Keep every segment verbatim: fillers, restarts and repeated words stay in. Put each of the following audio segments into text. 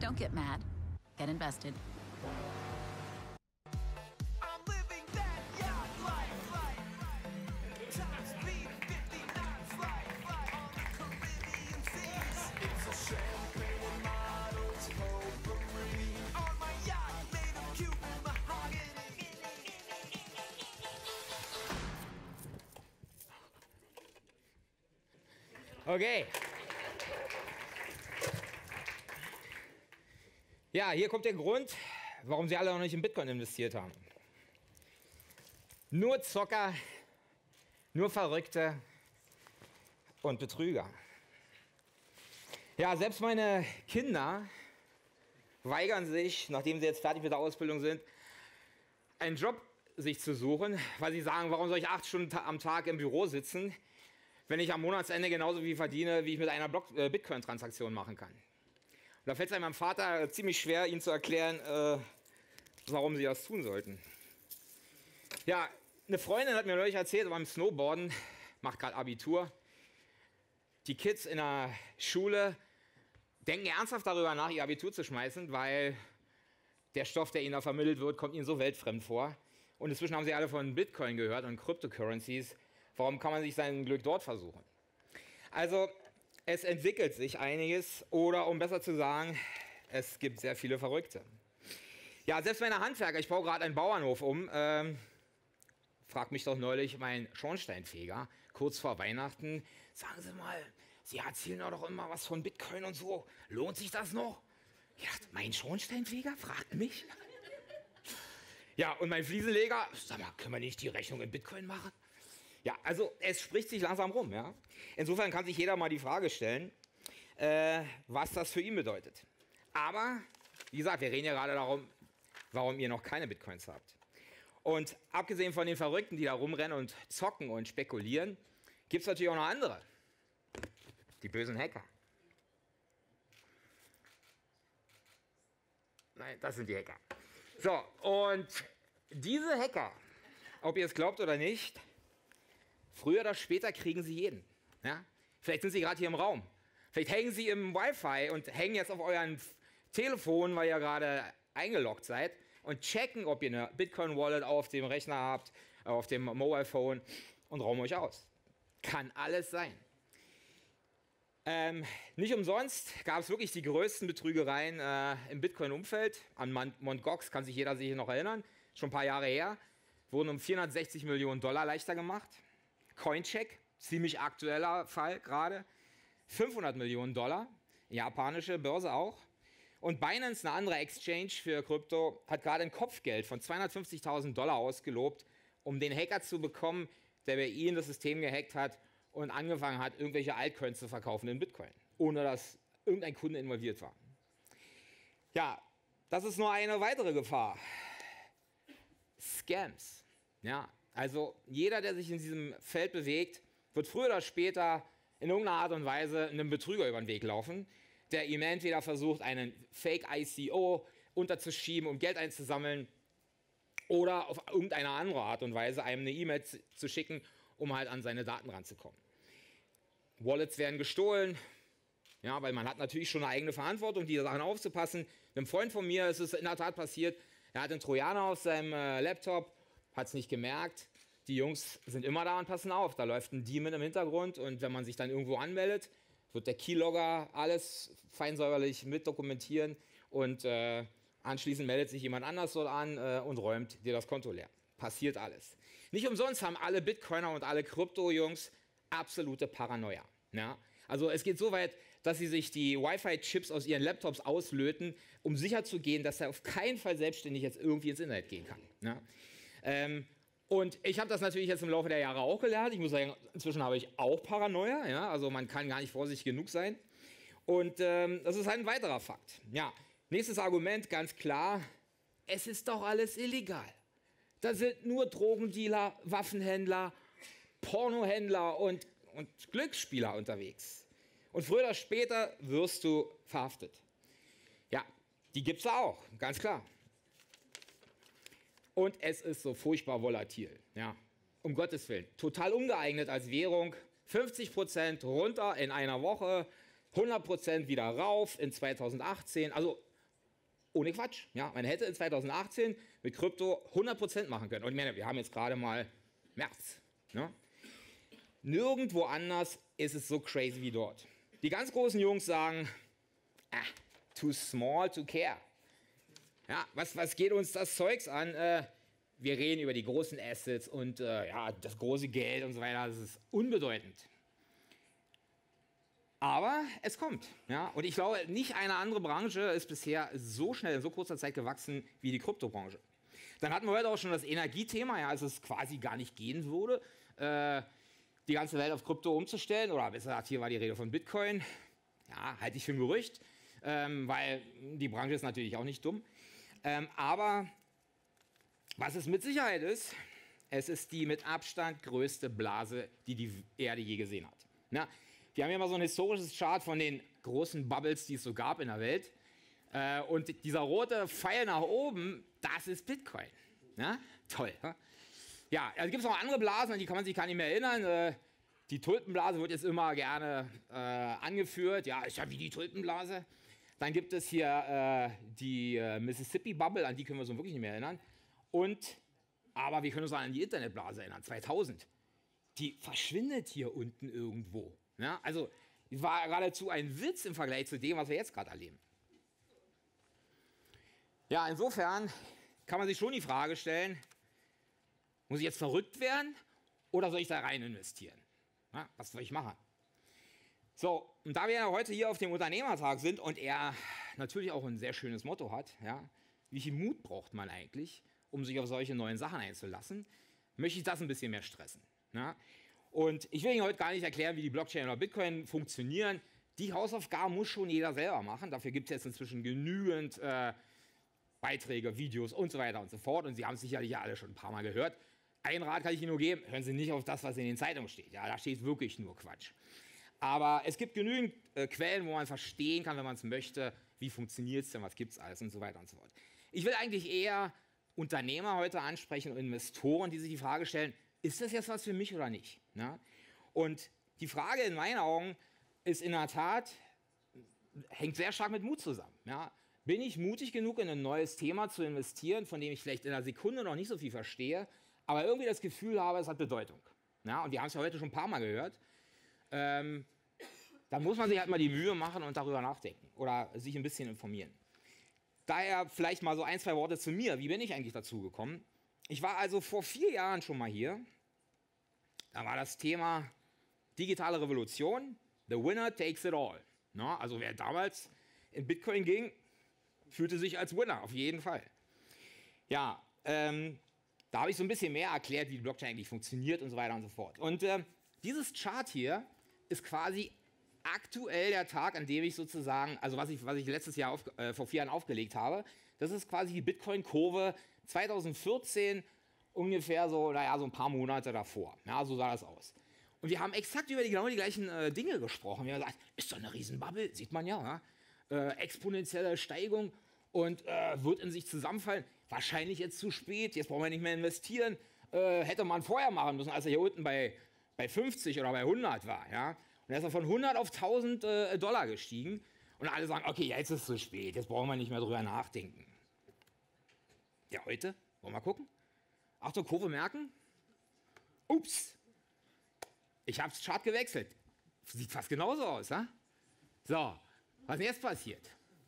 Don't get mad. Get invested. Okay. Ja, hier kommt der Grund, warum Sie alle noch nicht in Bitcoin investiert haben. Nur Zocker, nur Verrückte und Betrüger. Ja, selbst meine Kinder weigern sich, nachdem sie jetzt fertig mit der Ausbildung sind, einen Job sich zu suchen, weil sie sagen, warum soll ich acht Stunden am Tag im Büro sitzen, wenn ich am Monatsende genauso viel verdiene, wie ich mit einer äh, Bitcoin-Transaktion machen kann. Und da fällt es meinem Vater ziemlich schwer, ihnen zu erklären, äh, warum sie das tun sollten. Ja, eine Freundin hat mir neulich erzählt, beim Snowboarden, macht gerade Abitur, die Kids in der Schule denken ernsthaft darüber nach, ihr Abitur zu schmeißen, weil der Stoff, der ihnen da vermittelt wird, kommt ihnen so weltfremd vor. Und inzwischen haben sie alle von Bitcoin gehört und Cryptocurrencies. Warum kann man sich sein Glück dort versuchen? Also, es entwickelt sich einiges, oder um besser zu sagen, es gibt sehr viele Verrückte. Ja, selbst meine Handwerker, ich baue gerade einen Bauernhof um, ähm, fragt mich doch neulich mein Schornsteinfeger, kurz vor Weihnachten, sagen Sie mal, Sie erzählen doch immer was von Bitcoin und so, lohnt sich das noch? Ja, mein Schornsteinfeger fragt mich. Ja, und mein Fliesenleger, sag mal, können wir nicht die Rechnung in Bitcoin machen? Ja, also es spricht sich langsam rum. Ja? Insofern kann sich jeder mal die Frage stellen, äh, was das für ihn bedeutet. Aber, wie gesagt, wir reden ja gerade darum, warum ihr noch keine Bitcoins habt. Und abgesehen von den Verrückten, die da rumrennen und zocken und spekulieren, gibt es natürlich auch noch andere. Die bösen Hacker. Nein, das sind die Hacker. So, und diese Hacker, ob ihr es glaubt oder nicht, früher oder später kriegen sie jeden. Ja? Vielleicht sind sie gerade hier im Raum. Vielleicht hängen sie im Wi-Fi und hängen jetzt auf euren Telefon, weil ihr gerade eingeloggt seid, und checken, ob ihr eine Bitcoin-Wallet auf dem Rechner habt, auf dem Mobile Phone, und rauben euch aus. Kann alles sein. Ähm, nicht umsonst gab es wirklich die größten Betrügereien äh, im Bitcoin-Umfeld. An Mt. Gox kann sich jeder sich noch erinnern, schon ein paar Jahre her. Wurden um vierhundertsechzig Millionen Dollar leichter gemacht. Coincheck, ziemlich aktueller Fall gerade, fünfhundert Millionen Dollar, japanische Börse auch. Und Binance, eine andere Exchange für Krypto, hat gerade ein Kopfgeld von zweihundertfünfzigtausend Dollar ausgelobt, um den Hacker zu bekommen, der bei ihnen das System gehackt hat und angefangen hat, irgendwelche Altcoins zu verkaufen in Bitcoin, ohne dass irgendein Kunde involviert war. Ja, das ist nur eine weitere Gefahr. Scams. Ja, also jeder, der sich in diesem Feld bewegt, wird früher oder später in irgendeiner Art und Weise einem Betrüger über den Weg laufen, der ihm entweder versucht, einen Fake-I C O unterzuschieben, um Geld einzusammeln, oder auf irgendeine andere Art und Weise einem eine E-Mail zu schicken, um halt an seine Daten ranzukommen. Wallets werden gestohlen, ja, weil man hat natürlich schon eine eigene Verantwortung, die Sachen aufzupassen. Einem Freund von mir ist es in der Tat passiert, er hat einen Trojaner auf seinem äh, Laptop, hat es nicht gemerkt. Die Jungs sind immer da und passen auf, da läuft ein Daemon im Hintergrund, und wenn man sich dann irgendwo anmeldet, wird der Keylogger alles feinsäuberlich mitdokumentieren, und äh, anschließend meldet sich jemand anders dort an äh, und räumt dir das Konto leer. Passiert alles. Nicht umsonst haben alle Bitcoiner und alle Krypto-Jungs absolute Paranoia. Ja? Also es geht so weit, dass sie sich die Wi-Fi-Chips aus ihren Laptops auslöten, um sicherzugehen, dass er auf keinen Fall selbstständig jetzt irgendwie ins Internet gehen kann. Ja? Ähm, und ich habe das natürlich jetzt im Laufe der Jahre auch gelernt. Ich muss sagen, inzwischen habe ich auch Paranoia. Ja? Also man kann gar nicht vorsichtig genug sein. Und ähm, das ist halt ein weiterer Fakt. Ja. Nächstes Argument, ganz klar, es ist doch alles illegal. Da sind nur Drogendealer, Waffenhändler, Pornohändler und, und Glücksspieler unterwegs. Und früher oder später wirst du verhaftet. Ja, die gibt es auch, ganz klar. Und es ist so furchtbar volatil. Ja, um Gottes Willen. Total ungeeignet als Währung. fünfzig Prozent runter in einer Woche, hundert Prozent wieder rauf in zweitausendachtzehn. Also ohne Quatsch. Ja, man hätte in zweitausendachtzehn mit Krypto hundert Prozent machen können. Und ich meine, wir haben jetzt gerade mal März. Ne? Nirgendwo anders ist es so crazy wie dort. Die ganz großen Jungs sagen, ah, too small to care. Ja, was, was geht uns das Zeugs an? Äh, wir reden über die großen Assets und äh, ja, das große Geld und so weiter. Das ist unbedeutend. Aber es kommt. Ja? Und ich glaube, nicht eine andere Branche ist bisher so schnell in so kurzer Zeit gewachsen wie die Kryptobranche. Dann hatten wir heute auch schon das Energiethema, ja, als es quasi gar nicht gehen würde, äh, die ganze Welt auf Krypto umzustellen. Oder besser gesagt, hier war die Rede von Bitcoin. Ja, halte ich für ein Gerücht, ähm, weil die Branche ist natürlich auch nicht dumm. Ähm, aber was es mit Sicherheit ist, es ist die mit Abstand größte Blase, die die Erde je gesehen hat. Na, wir haben hier mal so ein historisches Chart von den großen Bubbles, die es so gab in der Welt. Äh, und dieser rote Pfeil nach oben, das ist Bitcoin. Na? Toll. Ja, ja, also gibt es noch andere Blasen, an die kann man sich gar nicht mehr erinnern. Äh, die Tulpenblase wird jetzt immer gerne äh, angeführt. Ja, ist ja wie die Tulpenblase. Dann gibt es hier äh, die äh, Mississippi Bubble, an die können wir uns wirklich nicht mehr erinnern. Und, aber wir können uns an die Internetblase erinnern, zweitausend. Die verschwindet hier unten irgendwo. Ja, also, es war geradezu ein Witz im Vergleich zu dem, was wir jetzt gerade erleben. Ja, insofern kann man sich schon die Frage stellen, muss ich jetzt verrückt werden oder soll ich da rein investieren? Ja, was soll ich machen? So, und da wir ja heute hier auf dem Unternehmertag sind und er natürlich auch ein sehr schönes Motto hat, ja, wie viel Mut braucht man eigentlich, um sich auf solche neuen Sachen einzulassen, möchte ich das ein bisschen mehr stressen. Ja? Und ich will Ihnen heute gar nicht erklären, wie die Blockchain oder Bitcoin funktionieren. Die Hausaufgaben muss schon jeder selber machen. Dafür gibt es jetzt inzwischen genügend äh, Beiträge, Videos und so weiter und so fort. Und Sie haben es sicherlich ja alle schon ein paar Mal gehört. Ein Rat kann ich Ihnen nur geben, hören Sie nicht auf das, was in den Zeitungen steht. Ja, da steht wirklich nur Quatsch. Aber es gibt genügend äh, Quellen, wo man verstehen kann, wenn man es möchte, wie funktioniert es denn, was gibt es alles und so weiter und so fort. Ich will eigentlich eher Unternehmer heute ansprechen und Investoren, die sich die Frage stellen, ist das jetzt was für mich oder nicht? Ja? Und die Frage in meinen Augen ist in der Tat, hängt sehr stark mit Mut zusammen. Ja? Bin ich mutig genug, in ein neues Thema zu investieren, von dem ich vielleicht in einer Sekunde noch nicht so viel verstehe, aber irgendwie das Gefühl habe, es hat Bedeutung. Ja? Und wir haben es ja heute schon ein paar Mal gehört. Ähm, dann muss man sich halt mal die Mühe machen und darüber nachdenken oder sich ein bisschen informieren. Daher vielleicht mal so ein, zwei Worte zu mir. Wie bin ich eigentlich dazu gekommen? Ich war also vor vier Jahren schon mal hier. Da war das Thema digitale Revolution. The winner takes it all. Na, also wer damals in Bitcoin ging, fühlte sich als Winner, auf jeden Fall. Ja, ähm, da habe ich so ein bisschen mehr erklärt, wie die Blockchain eigentlich funktioniert und so weiter und so fort. Und äh, dieses Chart hier ist quasi aktuell der Tag, an dem ich sozusagen, also was ich, was ich letztes Jahr auf, äh, vor vier Jahren aufgelegt habe, das ist quasi die Bitcoin-Kurve zweitausendvierzehn, ungefähr so, naja, so ein paar Monate davor. Ja, so sah das aus. Und wir haben exakt über die, genau die gleichen äh, Dinge gesprochen. Wir haben gesagt, ist doch eine Riesenbubble, sieht man ja, ja? Äh, exponentielle Steigung und äh, wird in sich zusammenfallen. Wahrscheinlich jetzt zu spät, jetzt brauchen wir nicht mehr investieren. Äh, hätte man vorher machen müssen, als er hier unten bei, bei fünfzig oder bei hundert war. Ja? Und er ist er von hundert auf tausend äh, Dollar gestiegen. Und alle sagen, okay, jetzt ist es zu spät, jetzt brauchen wir nicht mehr drüber nachdenken. Ja, heute? Wollen wir mal gucken? Achtung, Kurve merken. Ups. Ich habe das Chart gewechselt. Sieht fast genauso aus, ha? So, was ist denn jetzt passiert?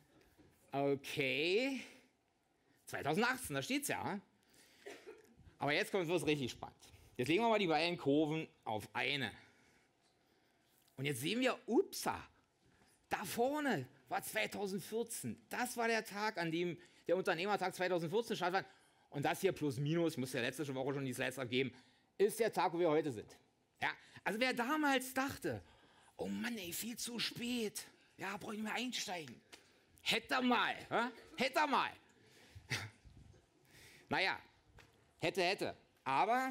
Okay. zweitausendachtzehn, da steht's ja. Ha? Aber jetzt kommt es richtig spannend. Jetzt legen wir mal die beiden Kurven auf eine. Und jetzt sehen wir, upsa, da vorne war zweitausendvierzehn. Das war der Tag, an dem der Unternehmertag zweitausendvierzehn stattfand. Und das hier plus minus, ich musste ja letzte Woche schon die Slides abgeben, ist der Tag, wo wir heute sind. Ja, also wer damals dachte, oh Mann, ey, viel zu spät, ja, brauche ich nicht mehr einsteigen. Hätte er mal, ja? hätte er mal. Naja, hätte, hätte. Aber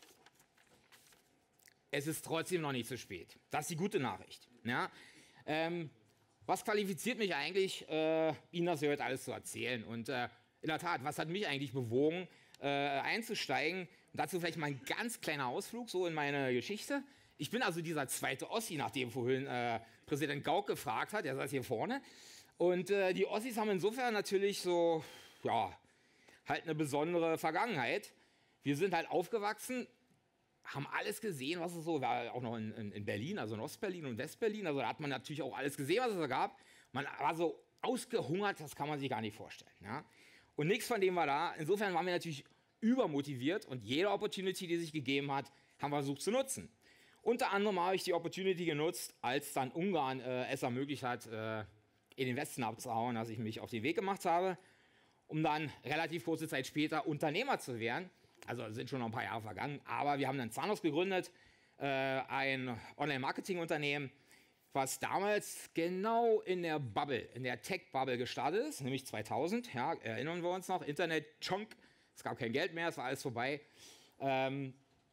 es ist trotzdem noch nicht zu spät. Das ist die gute Nachricht. Ja? Ähm, was qualifiziert mich eigentlich, äh, Ihnen das hier heute alles zu erzählen? Und äh, in der Tat, was hat mich eigentlich bewogen, äh, einzusteigen? Und dazu vielleicht mal ein ganz kleiner Ausflug so in meine Geschichte. Ich bin also dieser zweite Ossi, nach dem vorhin äh, Präsident Gauck gefragt hat, der saß hier vorne. Und äh, die Ossis haben insofern natürlich so, ja, halt eine besondere Vergangenheit. Wir sind halt aufgewachsen, haben alles gesehen, was es so war, auch noch in, in, in Berlin, also in Ostberlin und Westberlin. Also da hat man natürlich auch alles gesehen, was es da gab. Man war so ausgehungert, das kann man sich gar nicht vorstellen. Ja? Und nichts von dem war da. Insofern waren wir natürlich übermotiviert und jede Opportunity, die sich gegeben hat, haben wir versucht zu nutzen. Unter anderem habe ich die Opportunity genutzt, als dann Ungarn äh, es ermöglicht hat, äh, in den Westen abzuhauen, dass ich mich auf den Weg gemacht habe, um dann relativ kurze Zeit später Unternehmer zu werden. Also sind schon noch ein paar Jahre vergangen, aber wir haben dann Zanos gegründet, äh, ein Online-Marketing-Unternehmen, was damals genau in der Bubble, in der Tech-Bubble gestartet ist, nämlich zweitausend, ja, erinnern wir uns noch, Internet-Chunk, es gab kein Geld mehr, es war alles vorbei. Ähm,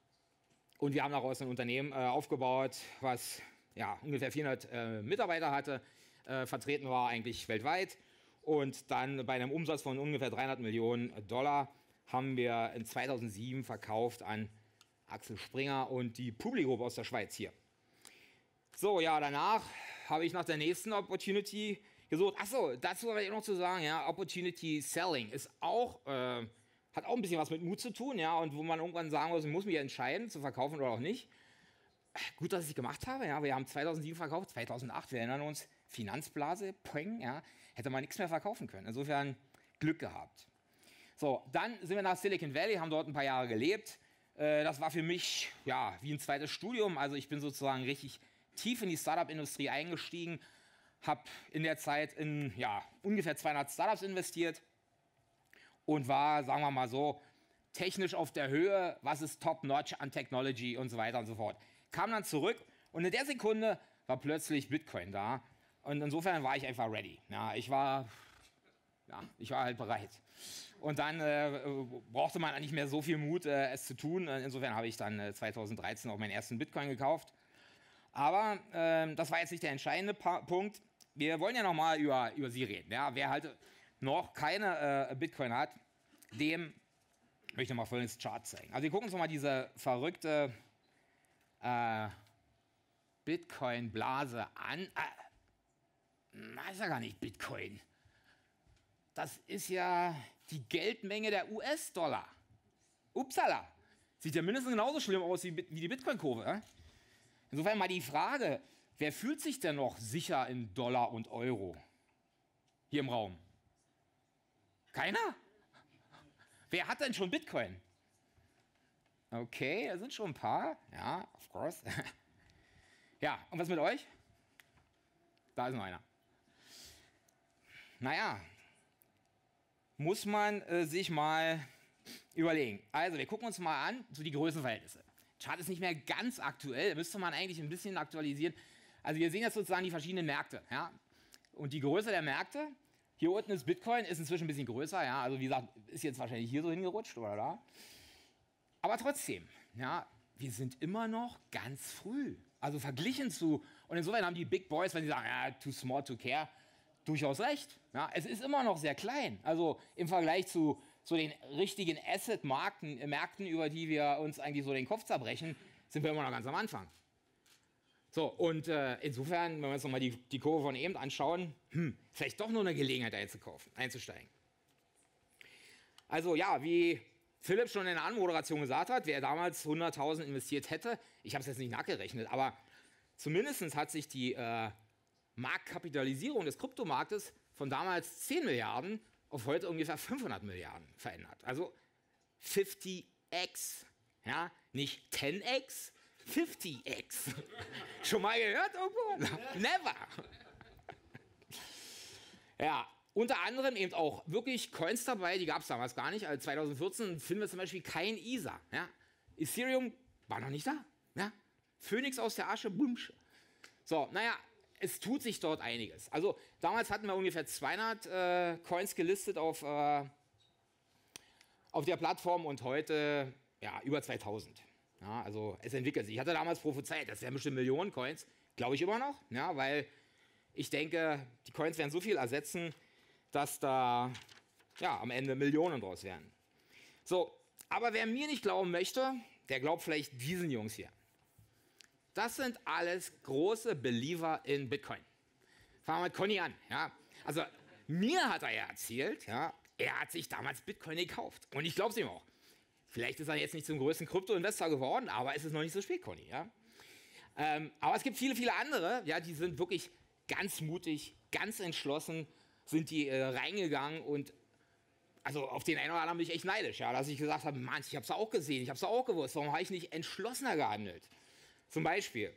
und wir haben daraus ein Unternehmen äh, aufgebaut, was ja, ungefähr vierhundert äh, Mitarbeiter hatte, äh, vertreten war eigentlich weltweit. Und dann bei einem Umsatz von ungefähr dreihundert Millionen Dollar haben wir in zweitausendsieben verkauft an Axel Springer und die Publi Group aus der Schweiz hier. So, ja, danach habe ich nach der nächsten Opportunity gesucht. Achso, dazu habe ich noch zu sagen, ja, Opportunity Selling ist auch, äh, hat auch ein bisschen was mit Mut zu tun, ja, und wo man irgendwann sagen muss, ich muss mich entscheiden, zu verkaufen oder auch nicht. Gut, dass ich es gemacht habe, ja, wir haben zweitausendsieben verkauft, zweitausendacht, wir erinnern uns, Finanzblase, Poing, ja, hätte man nichts mehr verkaufen können. Insofern Glück gehabt. So, dann sind wir nach Silicon Valley, haben dort ein paar Jahre gelebt. Äh, das war für mich, ja, wie ein zweites Studium, also ich bin sozusagen richtig tief in die Startup-Industrie eingestiegen, habe in der Zeit in ja, ungefähr zweihundert Startups investiert und war, sagen wir mal so, technisch auf der Höhe, was ist top-notch an Technology und so weiter und so fort. Kam dann zurück und in der Sekunde war plötzlich Bitcoin da und insofern war ich einfach ready. Ja, ich war, ja, ich war halt bereit. Und dann äh, brauchte man nicht mehr so viel Mut, äh, es zu tun. Insofern habe ich dann äh, zweitausenddreizehn auch meinen ersten Bitcoin gekauft. Aber äh, das war jetzt nicht der entscheidende pa Punkt. Wir wollen ja nochmal über, über sie reden. Ja? Wer halt noch keine äh, Bitcoin hat, dem möchte ich mal folgendes Chart zeigen. Also wir gucken uns nochmal diese verrückte äh, Bitcoin-Blase an. Äh, das ist ja gar nicht Bitcoin. Das ist ja die Geldmenge der U S-Dollar. Upsala. Sieht ja mindestens genauso schlimm aus wie, wie die Bitcoin-Kurve. Äh? Insofern mal die Frage, wer fühlt sich denn noch sicher in Dollar und Euro? Hier im Raum. Keiner? Wer hat denn schon Bitcoin? Okay, da sind schon ein paar. Ja, of course. Ja, und was mit euch? Da ist noch einer. Naja, muss man äh, sich mal überlegen. Also, wir gucken uns mal an, so die Größenverhältnisse. Chart ist nicht mehr ganz aktuell, müsste man eigentlich ein bisschen aktualisieren. Also wir sehen jetzt sozusagen die verschiedenen Märkte. Ja? Und die Größe der Märkte, hier unten ist Bitcoin, ist inzwischen ein bisschen größer. Ja? Also wie gesagt, ist jetzt wahrscheinlich hier so hingerutscht oder da. Aber trotzdem, ja, wir sind immer noch ganz früh. Also verglichen zu, und insofern haben die Big Boys, wenn sie sagen, ja, too small to care, durchaus recht. Ja? Es ist immer noch sehr klein. Also im Vergleich zu so den richtigen Asset-Märkten, Märkten, über die wir uns eigentlich so den Kopf zerbrechen, sind wir immer noch ganz am Anfang. So, und äh, insofern, wenn wir uns nochmal die, die Kurve von eben anschauen, hm, vielleicht doch nur eine Gelegenheit einzukaufen, einzusteigen. Also ja, wie Philipp schon in der Anmoderation gesagt hat, wer damals hunderttausend investiert hätte, ich habe es jetzt nicht nachgerechnet, aber zumindest hat sich die äh, Marktkapitalisierung des Kryptomarktes von damals zehn Milliarden auf heute ungefähr fünfhundert Milliarden verändert. Also fünfzig x, ja, nicht zehn x, fünfzig x. Schon mal gehört irgendwo? Never. Ja, unter anderem eben auch wirklich Coins dabei, die gab es damals gar nicht. Also zweitausendvierzehn finden wir zum Beispiel kein I S A. Ja. Ethereum war noch nicht da. Ja. Phönix aus der Asche, bumsch. So, naja, es tut sich dort einiges. Also damals hatten wir ungefähr zweihundert äh, Coins gelistet auf, äh, auf der Plattform und heute ja, über zweitausend. Ja, also es entwickelt sich. Ich hatte damals prophezeit, das wären bestimmt Millionen Coins. Glaube ich immer noch, ja, weil ich denke, die Coins werden so viel ersetzen, dass da ja, am Ende Millionen draus werden. So, aber wer mir nicht glauben möchte, der glaubt vielleicht diesen Jungs hier. Das sind alles große Believer in Bitcoin. Fangen wir mit Conny an. Ja. Also mir hat er ja erzählt, ja, er hat sich damals Bitcoin gekauft. Und ich glaube es ihm auch. Vielleicht ist er jetzt nicht zum größten Krypto-Investor geworden, aber es ist noch nicht so spät, Conny. Ja? Ähm, aber es gibt viele, viele andere, ja, die sind wirklich ganz mutig, ganz entschlossen, sind die äh, reingegangen und also auf den einen oder anderen bin ich echt neidisch, ja, dass ich gesagt habe, Mann, ich habe es auch gesehen, ich habe es auch gewusst, warum habe ich nicht entschlossener gehandelt? Zum Beispiel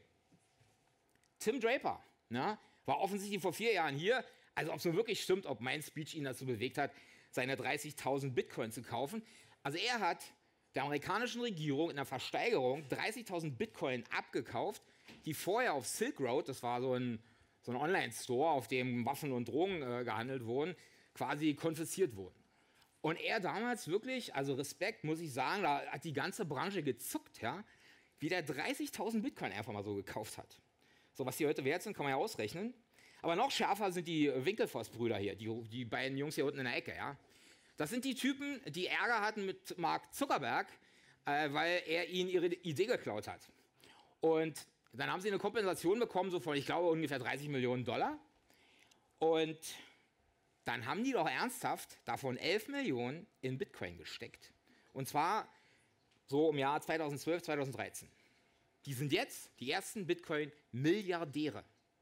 Tim Draper, ne, war offensichtlich vor vier Jahren hier, also ob es nur wirklich stimmt, ob mein Speech ihn dazu bewegt hat, seine dreißigtausend Bitcoin zu kaufen. Also er hat der amerikanischen Regierung in der Versteigerung dreißigtausend Bitcoin abgekauft, die vorher auf Silk Road, das war so ein, so ein Online-Store, auf dem Waffen und Drogen äh, gehandelt wurden, quasi konfisziert wurden. Und er damals wirklich, also Respekt, muss ich sagen, da hat die ganze Branche gezuckt, ja, wie der dreißigtausend Bitcoin einfach mal so gekauft hat. So, was die heute wert sind, kann man ja ausrechnen. Aber noch schärfer sind die Winkelfoss-Brüder hier, die, die beiden Jungs hier unten in der Ecke, ja. Das sind die Typen, die Ärger hatten mit Mark Zuckerberg, äh, weil er ihnen ihre Idee geklaut hat. Und dann haben sie eine Kompensation bekommen, so von, ich glaube, ungefähr dreißig Millionen Dollar. Und dann haben die doch ernsthaft davon elf Millionen in Bitcoin gesteckt. Und zwar so im Jahr zweitausendzwölf, zweitausenddreizehn. Die sind jetzt die ersten Bitcoin-Milliardäre.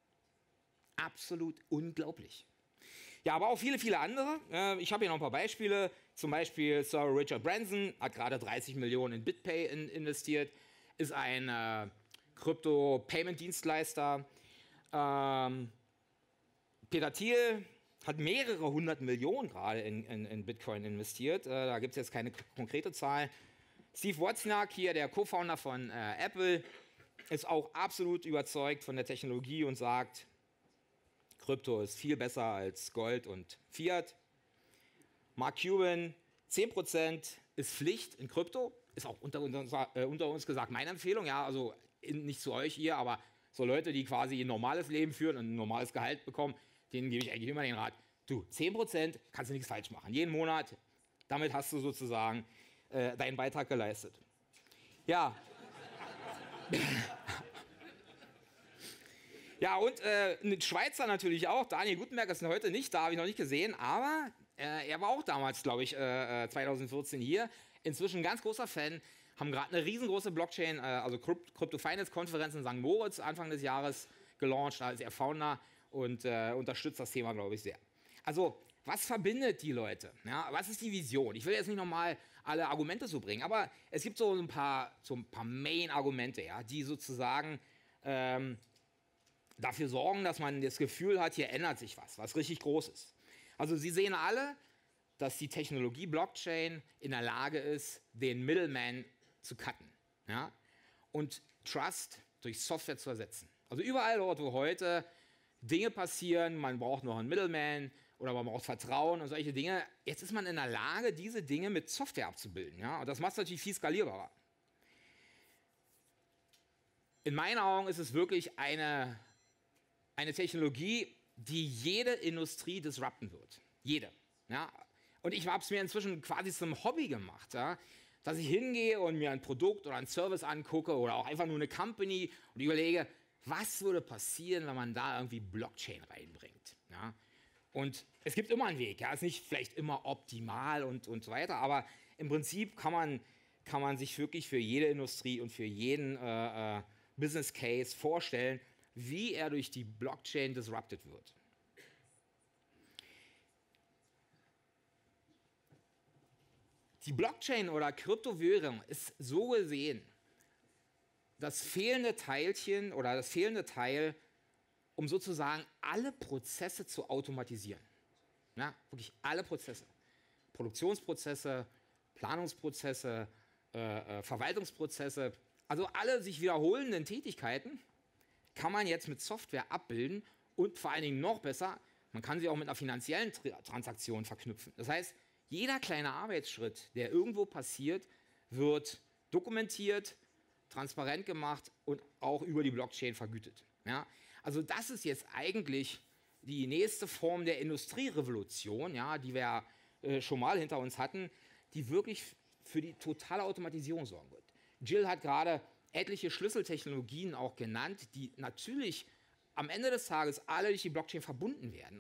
Absolut unglaublich. Ja, aber auch viele, viele andere. Ich habe hier noch ein paar Beispiele. Zum Beispiel Sir Richard Branson hat gerade dreißig Millionen in BitPay in investiert, ist ein äh, Krypto-Payment-Dienstleister. Ähm, Peter Thiel hat mehrere hundert Millionen gerade in, in, in Bitcoin investiert. Äh, da gibt es jetzt keine konkrete Zahl. Steve Wozniak, hier der Co-Founder von äh, Apple, ist auch absolut überzeugt von der Technologie und sagt, Krypto ist viel besser als Gold und Fiat. Mark Cuban, zehn Prozent ist Pflicht in Krypto. Ist auch unter, unter, äh, unter uns gesagt meine Empfehlung. Ja, also in, nicht zu euch hier, aber so Leute, die quasi ein normales Leben führen und ein normales Gehalt bekommen, denen gebe ich eigentlich immer den Rat, du, zehn Prozent kannst du nichts falsch machen. Jeden Monat, damit hast du sozusagen äh, deinen Beitrag geleistet. Ja. Ja, und äh, ein Schweizer natürlich auch, Daniel Gutenberg ist heute nicht da, habe ich noch nicht gesehen, aber äh, er war auch damals, glaube ich, äh, zweitausendvierzehn hier. Inzwischen ein ganz großer Fan, haben gerade eine riesengroße Blockchain, äh, also Crypto Finance Konferenz in Sankt Moritz Anfang des Jahres gelauncht, da ist er Founder und äh, unterstützt das Thema, glaube ich, sehr. Also, was verbindet die Leute? Ja, was ist die Vision? Ich will jetzt nicht nochmal alle Argumente so bringen, aber es gibt so ein paar, so ein paar Main-Argumente, ja, die sozusagen ähm, dafür sorgen, dass man das Gefühl hat, hier ändert sich was, was richtig groß ist. Also Sie sehen alle, dass die Technologie Blockchain in der Lage ist, den Middleman zu cutten, ja? Und Trust durch Software zu ersetzen. Also überall dort, wo heute Dinge passieren, man braucht noch einen Middleman oder man braucht Vertrauen und solche Dinge, jetzt ist man in der Lage, diese Dinge mit Software abzubilden. Ja? Und das macht es natürlich viel skalierbarer. In meinen Augen ist es wirklich eine Eine Technologie, die jede Industrie disrupten wird. Jede. Ja? Und ich habe es mir inzwischen quasi zum Hobby gemacht, ja? Dass ich hingehe und mir ein Produkt oder einen Service angucke oder auch einfach nur eine Company und überlege, was würde passieren, wenn man da irgendwie Blockchain reinbringt. Ja? Und es gibt immer einen Weg. Ja? Es ist nicht vielleicht immer optimal und, und so weiter, aber im Prinzip kann man, kann man sich wirklich für jede Industrie und für jeden äh, äh, Business Case vorstellen, wie er durch die Blockchain disrupted wird. Die Blockchain oder Kryptowährung ist so gesehen das fehlende Teilchen oder das fehlende Teil, um sozusagen alle Prozesse zu automatisieren. Ja, wirklich alle Prozesse. Produktionsprozesse, Planungsprozesse, äh, äh, Verwaltungsprozesse, also alle sich wiederholenden Tätigkeiten kann man jetzt mit Software abbilden und vor allen Dingen noch besser, man kann sie auch mit einer finanziellen Transaktion verknüpfen. Das heißt, jeder kleine Arbeitsschritt, der irgendwo passiert, wird dokumentiert, transparent gemacht und auch über die Blockchain vergütet. Ja? Also das ist jetzt eigentlich die nächste Form der Industrierevolution, ja, die wir äh, schon mal hinter uns hatten, die wirklich für die totale Automatisierung sorgen wird. Jill hat gerade etliche Schlüsseltechnologien auch genannt, die natürlich am Ende des Tages alle durch die Blockchain verbunden werden und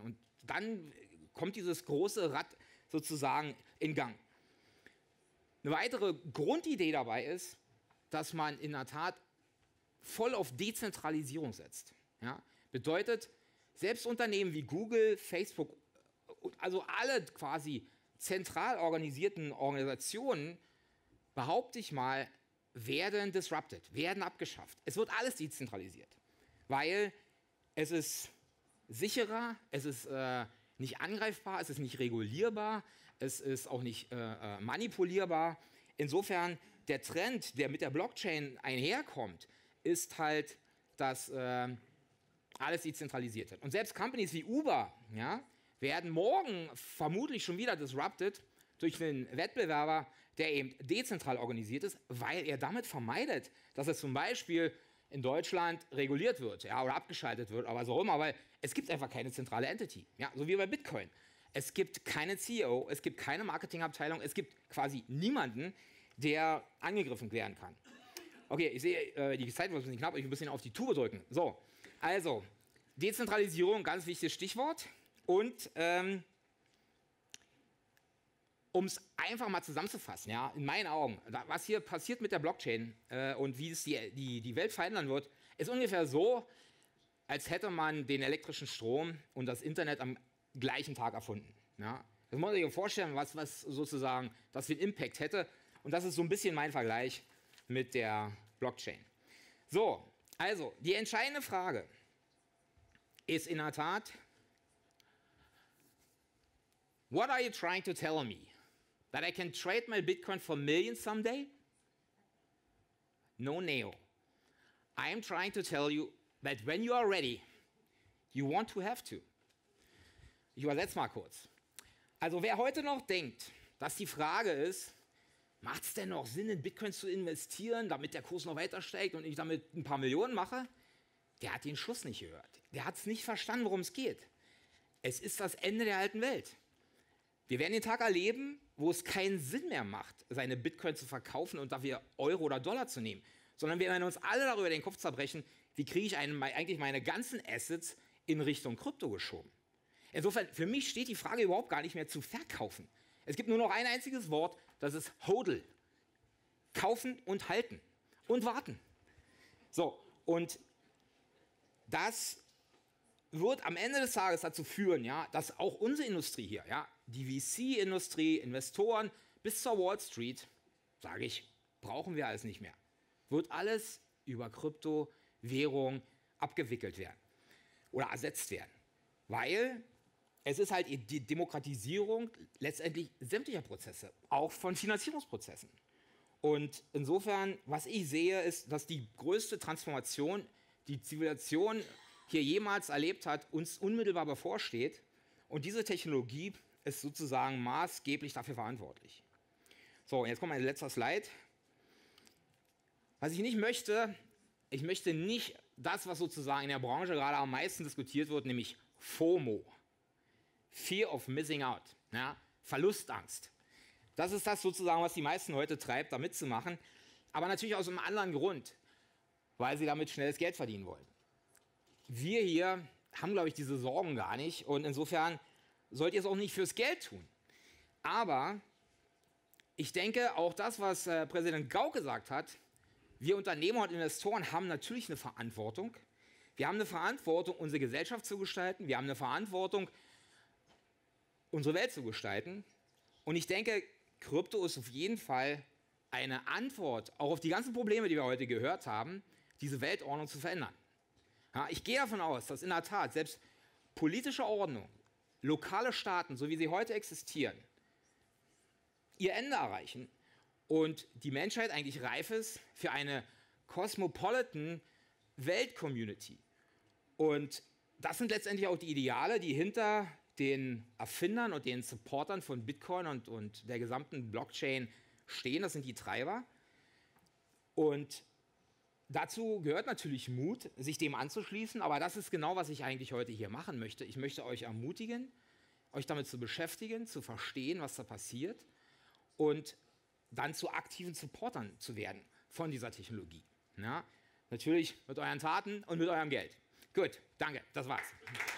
dann kommt dieses große Rad sozusagen in Gang. Eine weitere Grundidee dabei ist, dass man in der Tat voll auf Dezentralisierung setzt. Ja? Bedeutet, selbst Unternehmen wie Google, Facebook, also alle quasi zentral organisierten Organisationen, behaupte ich mal, werden disrupted, werden abgeschafft. Es wird alles dezentralisiert, weil es ist sicherer, es ist äh, nicht angreifbar, es ist nicht regulierbar, es ist auch nicht äh, manipulierbar. Insofern, der Trend, der mit der Blockchain einherkommt, ist halt, dass äh, alles dezentralisiert wird. Und selbst Companies wie Uber, ja, werden morgen vermutlich schon wieder disrupted durch einen Wettbewerber, der eben dezentral organisiert ist, weil er damit vermeidet, dass es zum Beispiel in Deutschland reguliert wird, ja, oder abgeschaltet wird, aber so immer, weil es gibt einfach keine zentrale Entity, ja, so wie bei Bitcoin. Es gibt keine C E O, es gibt keine Marketingabteilung, es gibt quasi niemanden, der angegriffen werden kann. Okay, ich sehe, äh, die Zeit wird ein bisschen knapp, ich muss ein bisschen auf die Tube drücken. So, also, Dezentralisierung, ganz wichtiges Stichwort. Und ähm, um es einfach mal zusammenzufassen, ja, in meinen Augen, was hier passiert mit der Blockchain äh, und wie es die, die, die Welt verändern wird, ist ungefähr so, als hätte man den elektrischen Strom und das Internet am gleichen Tag erfunden. Ja. Das muss man sich vorstellen, was, was sozusagen das für einen Impact hätte. Und das ist so ein bisschen mein Vergleich mit der Blockchain. So, also, die entscheidende Frage ist in der Tat, what are you trying to tell me? That I can trade my Bitcoin for millions someday? No, Neo. I am trying to tell you that when you are ready, you want to have to. Ich übersetze mal kurz. Also wer heute noch denkt, dass die Frage ist, macht es denn noch Sinn, in Bitcoin zu investieren, damit der Kurs noch weiter steigt und ich damit ein paar Millionen mache, der hat den Schuss nicht gehört. Der hat es nicht verstanden, worum es geht. Es ist das Ende der alten Welt. Wir werden den Tag erleben, wo es keinen Sinn mehr macht, seine Bitcoin zu verkaufen und dafür Euro oder Dollar zu nehmen, sondern wir werden uns alle darüber den Kopf zerbrechen, wie kriege ich einen, eigentlich meine ganzen Assets in Richtung Krypto geschoben. Insofern, für mich steht die Frage überhaupt gar nicht mehr zu verkaufen. Es gibt nur noch ein einziges Wort, das ist HODL. Kaufen und halten und warten. So, und das wird am Ende des Tages dazu führen, ja, dass auch unsere Industrie hier, ja, die V C-Industrie, Investoren bis zur Wall Street, sage ich, brauchen wir alles nicht mehr. Wird alles über Kryptowährung abgewickelt werden oder ersetzt werden. Weil es ist halt die Demokratisierung letztendlich sämtlicher Prozesse, auch von Finanzierungsprozessen. Und insofern, was ich sehe, ist, dass die größte Transformation, die Zivilisation hier jemals erlebt hat, uns unmittelbar bevorsteht. Und diese Technologie ist sozusagen maßgeblich dafür verantwortlich. So, und jetzt kommt mein letzter Slide. Was ich nicht möchte, ich möchte nicht das, was sozusagen in der Branche gerade am meisten diskutiert wird, nämlich FOMO. Fear of Missing Out. Ja, Verlustangst. Das ist das sozusagen, was die meisten heute treibt, da mitzumachen. Aber natürlich aus einem anderen Grund, weil sie damit schnelles Geld verdienen wollen. Wir hier haben, glaube ich, diese Sorgen gar nicht. Und insofern sollt ihr es auch nicht fürs Geld tun. Aber ich denke, auch das, was äh, Präsident Gauck gesagt hat, wir Unternehmer und Investoren haben natürlich eine Verantwortung. Wir haben eine Verantwortung, unsere Gesellschaft zu gestalten. Wir haben eine Verantwortung, unsere Welt zu gestalten. Und ich denke, Krypto ist auf jeden Fall eine Antwort, auch auf die ganzen Probleme, die wir heute gehört haben, diese Weltordnung zu verändern. Ja, ich gehe davon aus, dass in der Tat selbst politische Ordnung, lokale Staaten, so wie sie heute existieren, ihr Ende erreichen und die Menschheit eigentlich reif ist für eine cosmopolitan Welt-Community. Und das sind letztendlich auch die Ideale, die hinter den Erfindern und den Supportern von Bitcoin und, und der gesamten Blockchain stehen. Das sind die Treiber. Und dazu gehört natürlich Mut, sich dem anzuschließen. Aber das ist genau, was ich eigentlich heute hier machen möchte. Ich möchte euch ermutigen, euch damit zu beschäftigen, zu verstehen, was da passiert und dann zu aktiven Supportern zu werden von dieser Technologie. Ja? Natürlich mit euren Taten und mit eurem Geld. Gut, danke, das war's.